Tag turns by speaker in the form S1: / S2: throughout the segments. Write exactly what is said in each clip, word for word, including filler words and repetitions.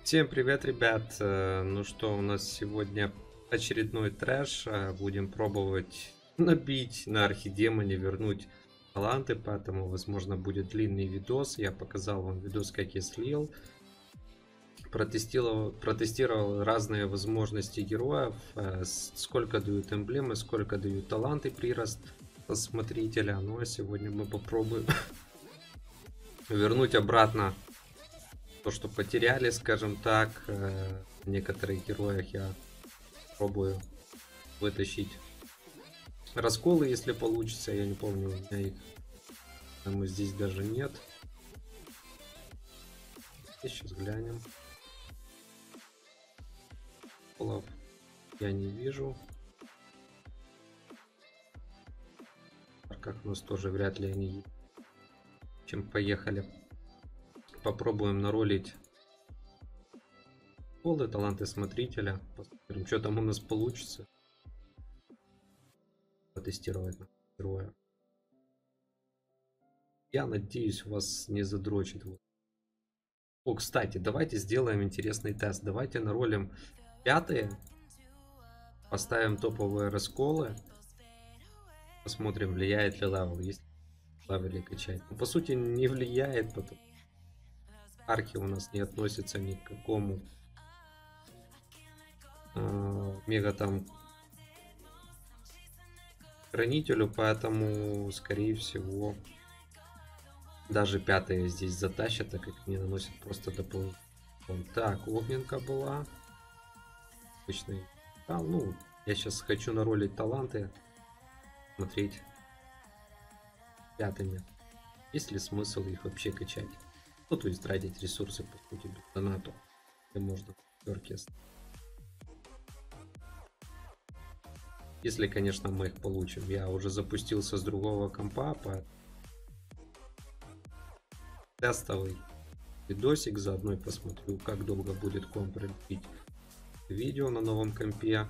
S1: Всем привет, ребят! Э, Ну что, у нас сегодня очередной трэш. Э, Будем пробовать набить на архидемоне, вернуть таланты, поэтому, возможно, будет длинный видос. Я показал вам видос, как я слил. Протестировал, протестировал разные возможности героев, э, с- сколько дают эмблемы, сколько дают таланты, прирост смотрителя. Ну а сегодня мы попробуем вернуть обратно то, что потеряли, скажем так. Э, в некоторых героях я пробую вытащить расколы, если получится. Я не помню, у меня их там и здесь даже нет. И сейчас глянем. Расколов я не вижу. Как у нас тоже вряд ли они есть. Чем поехали. Попробуем наролить полы, таланты смотрителя. Посмотрим, что там у нас получится. Потестировать на героя. Я надеюсь, вас не задрочит. О, кстати, давайте сделаем интересный тест. Давайте наролим пятые. Поставим топовые расколы. Посмотрим, влияет ли левел. Есть левели качать. Но, по сути, не влияет, потому арки у нас не относятся ни к какому э, мега там хранителю, поэтому, скорее всего, даже пятые здесь затащат, так как не наносят просто дополнительный. Так, огненка была. Обычный. А, ну, я сейчас хочу наролить таланты. Смотреть пятыми. Есть ли смысл их вообще качать? Ну, то есть тратить ресурсы, по сути, без донату. Где можно пятерки. Если, конечно, мы их получим. Я уже запустился с другого компа, по тестовый видосик. Заодно посмотрю, как долго будет комп рендерить видео на новом компе.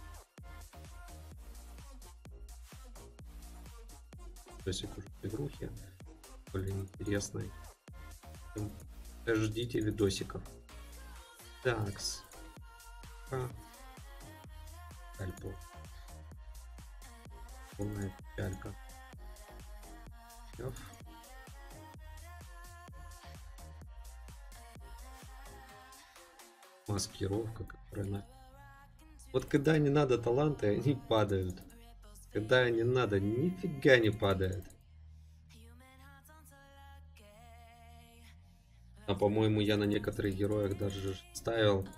S1: Видосик уже в игрухе. Более интересный. Ждите видосиков. Такс. Альпо. Полная пялька. Маскировка, которая на... Вот когда не надо таланты, они падают. Когда не надо, нифига не падает. А по-моему, я на некоторых героях даже ставил.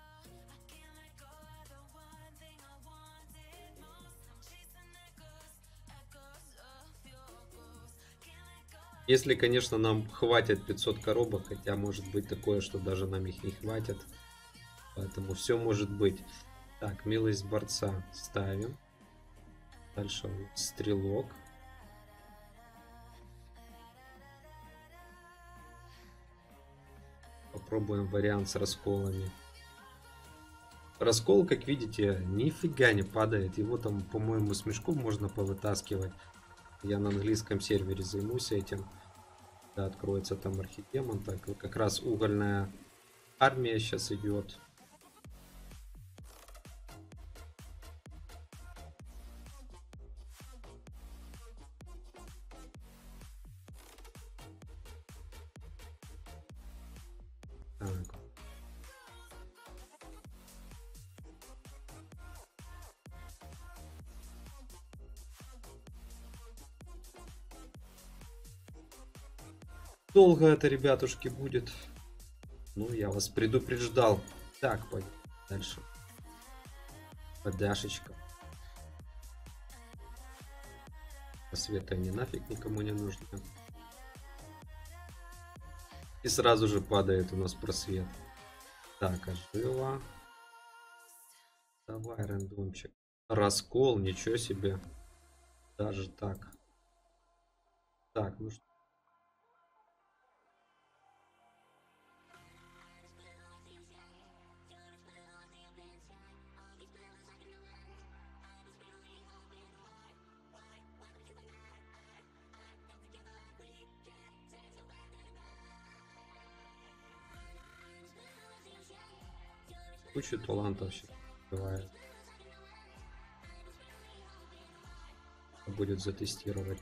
S1: Если, конечно, нам хватит пятьсот коробок, хотя может быть такое, что даже нам их не хватит. Поэтому все может быть. Так, милость борца ставим. Дальше стрелок. Попробуем вариант с расколами. Раскол, как видите, нифига не падает. Его там, по-моему, с мешком можно повытаскивать. Я на английском сервере займусь этим. Да, откроется там архидемон. Так, как раз угольная армия сейчас идет. Так. Долго это, ребятушки, будет. Ну, я вас предупреждал. Так, пойдем дальше. Подашечка. Света не нафиг никому не нужно. И сразу же падает у нас просвет. Так, ожила. Давай, рандомчик. Раскол, ничего себе. Даже так. Так, ну что. Кучу талантов сейчас открывает. Будет затестировать.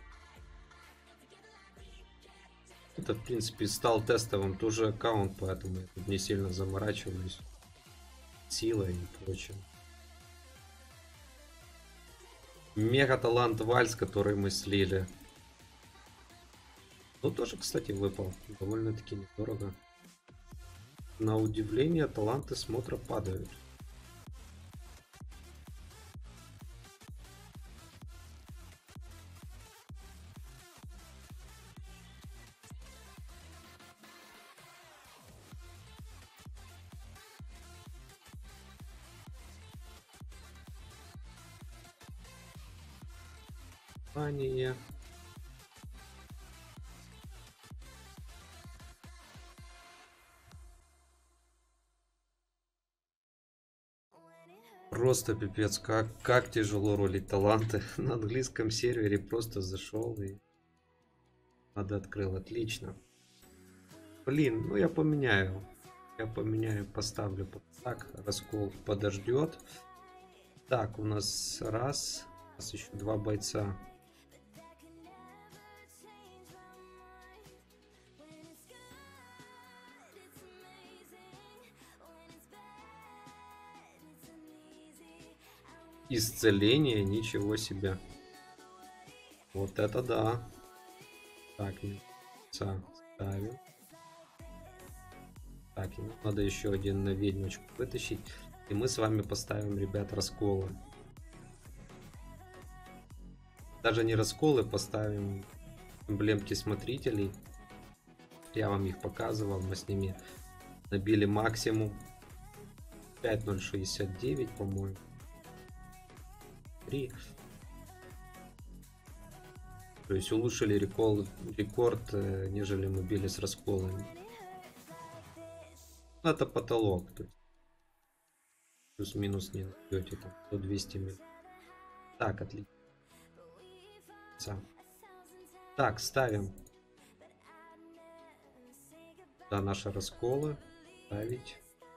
S1: Это, в принципе, стал тестовым тоже аккаунт, поэтому я тут не сильно заморачиваюсь силой и прочим. Мега талант вальс, который мы слили. Ну, тоже, кстати, выпал. Довольно-таки недорого. На удивление, таланты смотра падают. Внимание. Просто пипец, как, как тяжело ролить таланты. На английском сервере просто зашел и надо открыл. Отлично. Блин, ну я поменяю. Я поменяю, поставлю так. Раскол подождет. Так, у нас раз. У нас еще два бойца. Исцеление, ничего себе. Вот это да. Так, ставим. Так, надо еще один на ведьмочку вытащить. И мы с вами поставим, ребят, расколы. Даже не расколы, поставим эмблемки смотрителей. Я вам их показывал, мы с ними набили максимум. пять ноль шестьдесят девять, по-моему. три. То есть улучшили рекорд, рекорд, нежели мы били с расколами. Это потолок. Плюс-минус не найдете там сто двести миллионов. Так, отлично. Так, ставим. Да, наши расколы. Ставить.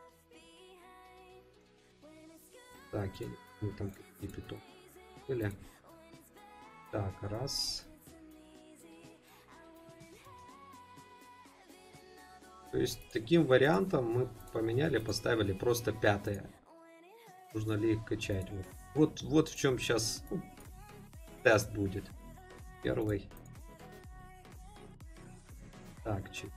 S1: Так, или ну, там какие-то тут были. Так, раз. То есть таким вариантом мы поменяли, поставили просто пятое. Нужно ли их качать? Вот, вот, вот в чем сейчас ну, тест будет. Первый. Так, чик.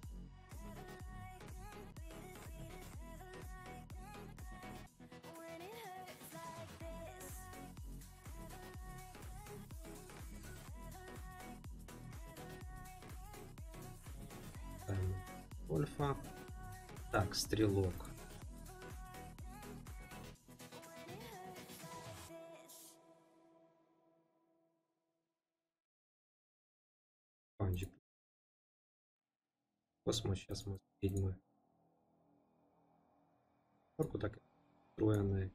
S1: Ольфа. Так, стрелок. Панджи. Космос, сейчас мы ведьмы. Корку так устроенные.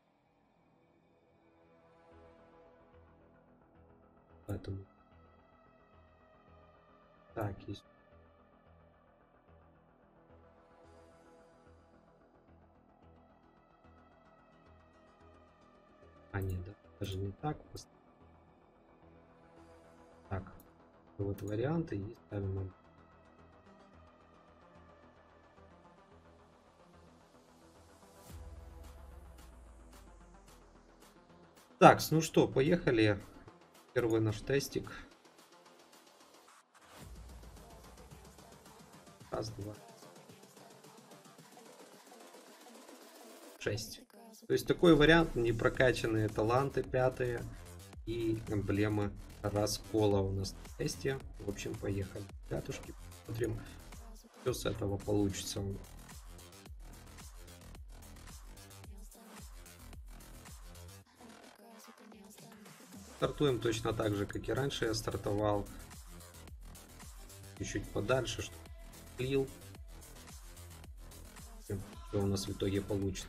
S1: Поэтому. Так, есть. А, нет, да, даже не так. Так, вот варианты и ставим. Так, ну что, поехали. Первый наш тестик. Раз, два. Шесть. То есть такой вариант, непрокачанные таланты пятые и эмблемы раскола у нас в тесте. В общем, поехали. Пятушки, посмотрим, что с этого получится. Стартуем точно так же, как и раньше я стартовал. Чуть-чуть подальше, чтобы слил. Что у нас в итоге получится.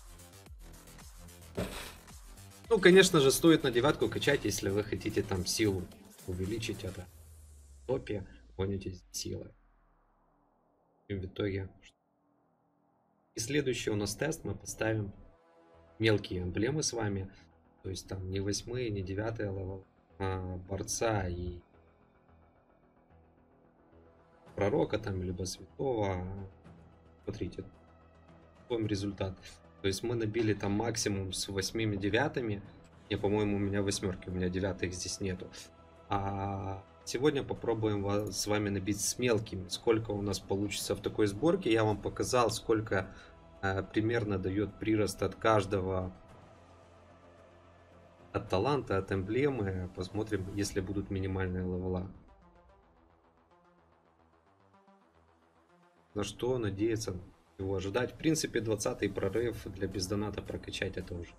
S1: Ну, конечно же, стоит на девятку качать, если вы хотите там силу увеличить это. В топе гонитесь силой. И в итоге И следующий у нас тест мы поставим мелкие эмблемы с вами. То есть там не восьмые, не девятые левел, а борца и пророка там, либо святого. Смотрите, какой результат. То есть мы набили там максимум с восьмими девятыми. Не, по-моему, у меня восьмерки, у меня девятых здесь нету. А сегодня попробуем с вами набить с мелкими. Сколько у нас получится в такой сборке. Я вам показал, сколько э, примерно дает прирост от каждого. От таланта, от эмблемы. Посмотрим, если будут минимальные левела. На что надеяться его ожидать. В принципе, двадцатый прорыв для бездоната прокачать это уже.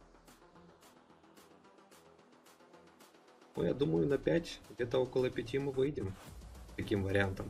S1: Ну, я думаю, на пять, где-то около пяти мы выйдем таким вариантом.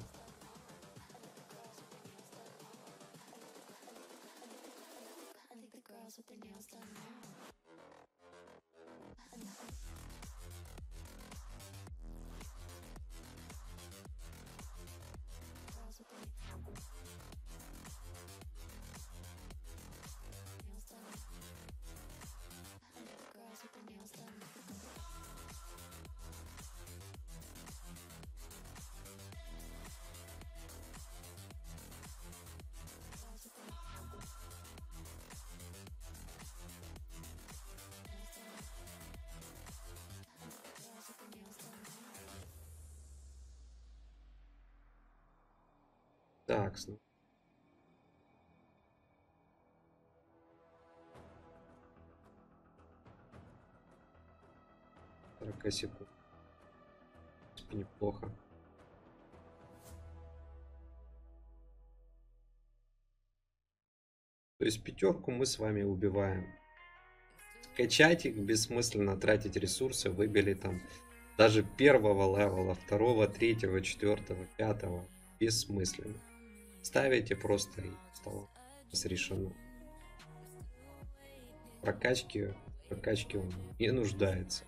S1: Так, сорок секунд. Неплохо. То есть пятерку мы с вами убиваем. Качать их бессмысленно, тратить ресурсы. Выбили там даже первого левела, второго, третьего, четвертого, пятого. Бессмысленно. Ставите просто и стало решено. Прокачки, прокачки он не нуждается.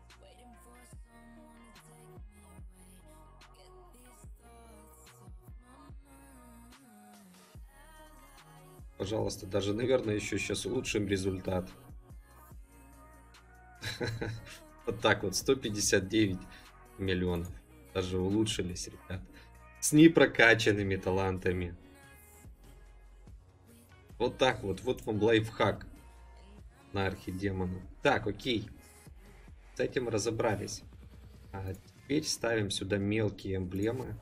S1: Пожалуйста, даже, наверное, еще сейчас улучшим результат. Вот так вот, сто пятьдесят девять миллионов. Даже улучшились, ребят. С непрокачанными талантами. Вот так вот, вот вам лайфхак на архидемона. Так, окей. С этим разобрались. А теперь ставим сюда мелкие эмблемы.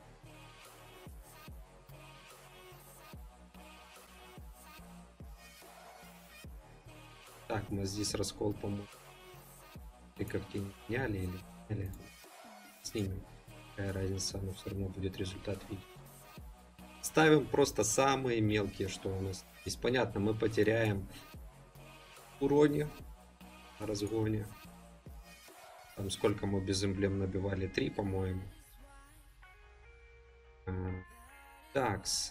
S1: Так, мы здесь раскол, по-моему. И как тень сняли или, или снимем. Какая разница, но все равно будет результат видеть. Ставим просто самые мелкие, что у нас есть. Понятно, мы потеряем уроне на разгоне. Там сколько мы без эмблем набивали? три, по-моему. Такс.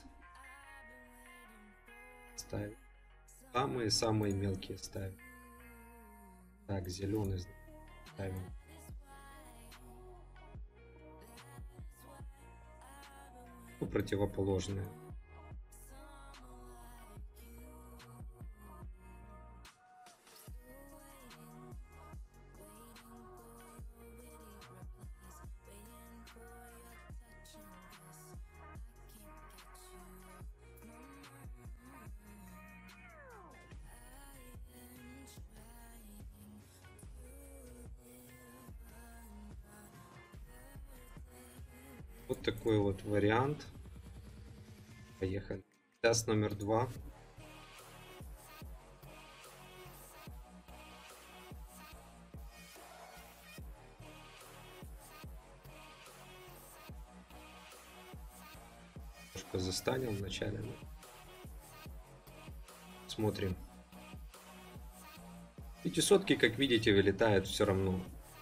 S1: Ставим. Самые-самые мелкие ставим. Так, зеленый ставим. Ну, противоположное. Вот такой вот вариант. Поехали. Тест номер два. Немножко застанил вначале. Смотрим. Пятисотки, как видите, вылетают все равно.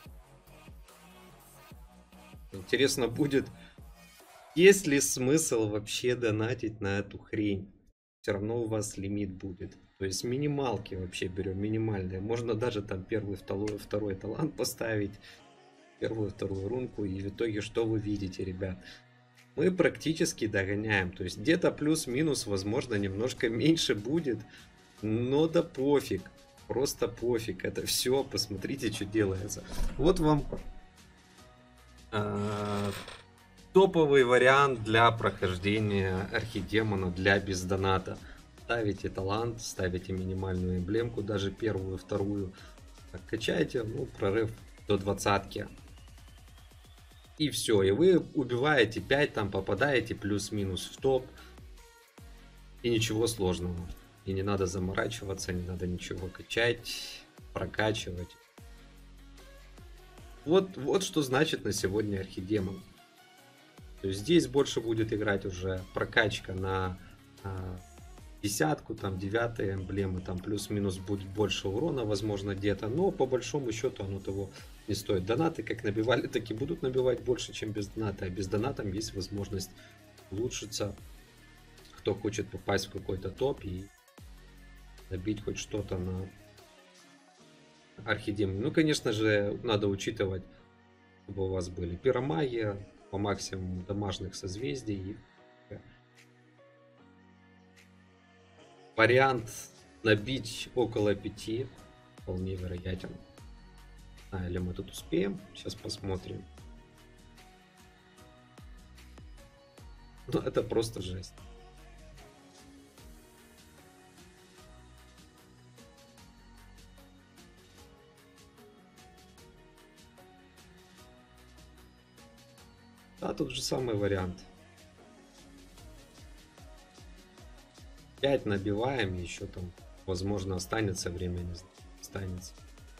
S1: Интересно будет, есть ли смысл вообще донатить на эту хрень. Все равно у вас лимит будет. То есть минималки вообще берем, минимальные. Можно даже там первый, второй, второй талант поставить. Первую, вторую рунку. И в итоге что вы видите, ребят? Мы практически догоняем. То есть где-то плюс-минус, возможно, немножко меньше будет. Но да пофиг. Просто пофиг. Это все. Посмотрите, что делается. Вот вам э, топовый вариант для прохождения архидемона для бездоната. Ставите талант, ставите минимальную эмблемку, даже первую, вторую. Качаете, ну, прорыв до двадцатки. И все, и вы убиваете пять, там попадаете плюс-минус в топ. И ничего сложного. И не надо заморачиваться, не надо ничего качать, прокачивать. Вот, вот что значит на сегодня архидемон. То есть здесь больше будет играть уже прокачка на а, десятку, там девятые эмблемы, там плюс-минус будет больше урона, возможно, где-то. Но по большому счету оно того не стоит. Донаты как набивали, так и будут набивать больше, чем без доната. А без донатом есть возможность улучшиться. Кто хочет попасть в какой-то топ и набить хоть что-то на архидемоне. Ну, конечно же, надо учитывать, чтобы у вас были пиромагия, по максимуму домашних созвездий. Вариант набить около пяти вполне вероятен. А, или мы тут успеем? Сейчас посмотрим. Ну, это просто жесть. Да, тот же самый вариант. пять набиваем, еще там, возможно, останется время, не знаю, останется.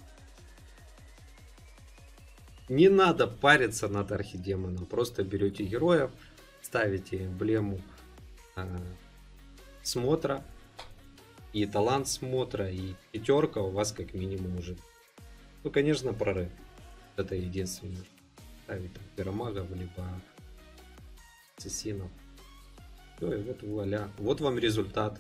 S1: Не надо париться над архидемоном, просто берете героев, ставите эмблему э, смотра и талант смотра, и пятерка у вас как минимум уже. Ну, конечно, прорыв. Это единственное. Ставить там пиромагов, либо ассасинов. Все, и вот вуаля. Вот вам результат.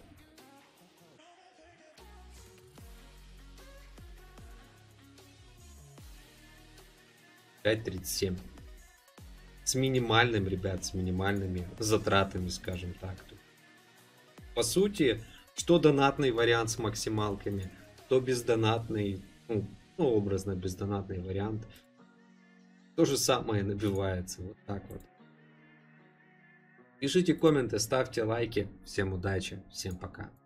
S1: пять тридцать семь. С минимальным, ребят, с минимальными затратами, скажем так. По сути, что донатный вариант с максималками, то бездонатный, ну, ну образно бездонатный вариант. То же самое набивается. Вот так вот. Пишите комменты, ставьте лайки. Всем удачи, всем пока.